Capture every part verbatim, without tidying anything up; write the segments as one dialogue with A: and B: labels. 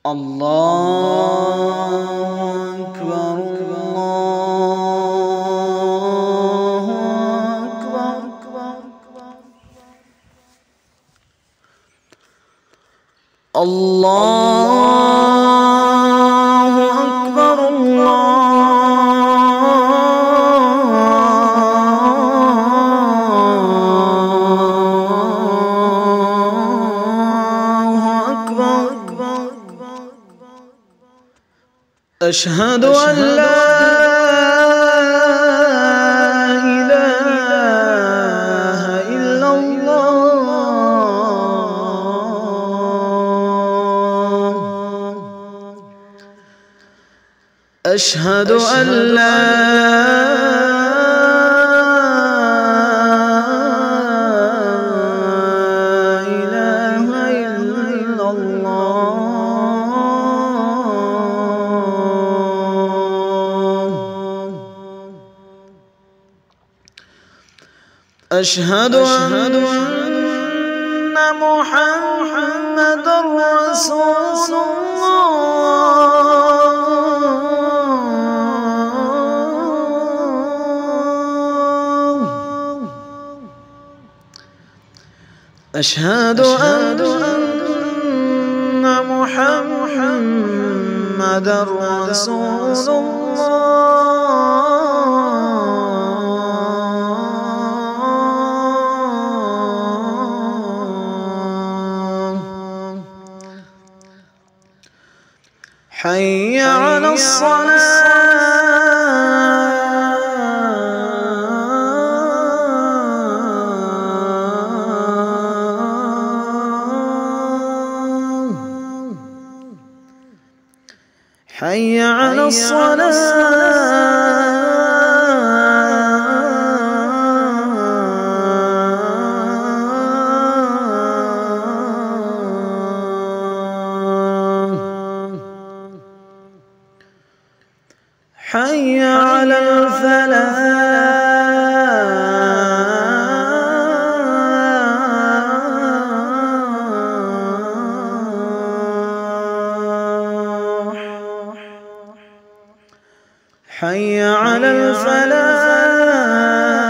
A: الله أكبر الله أكبر الله أكبر الله أكبر. أشهد أن لا إله إلا الله. أشهد أن لا إله إلا الله. أشهد أن محمدًا رسول الله. أشهد أن محمدًا رسول الله. حي على الصلاة. حي على الصلاة. حي على الفلاح. حي على الفلاح.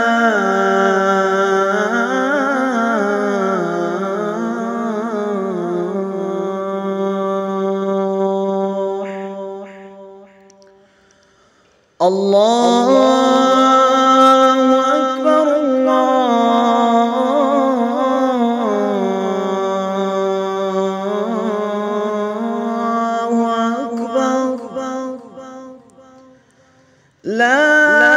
A: الله أكبر الله أكبر. لا